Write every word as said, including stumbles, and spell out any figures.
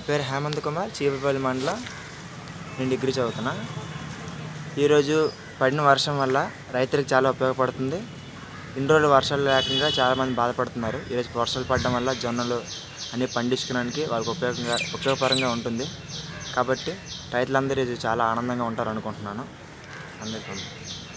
పేరు హేమంత్ కుమార్, చీపురుపల్లి మండలం. నేను డిగ్రీ చదువుతున్నా. ఈరోజు పడిన వర్షం వల్ల రైతులకు చాలా ఉపయోగపడుతుంది. ఇన్ని రోజులు వర్షాలు లేకుండా చాలామంది బాధపడుతున్నారు. ఈరోజు వర్షాలు పడడం వల్ల జొన్నలు అన్నీ పండించుకోవడానికి వాళ్ళకి ఉపయోగంగా ఉపయోగకరంగా ఉంటుంది. కాబట్టి రైతులందరూ ఇది చాలా ఆనందంగా ఉంటారు అనుకుంటున్నాను. అందరికీ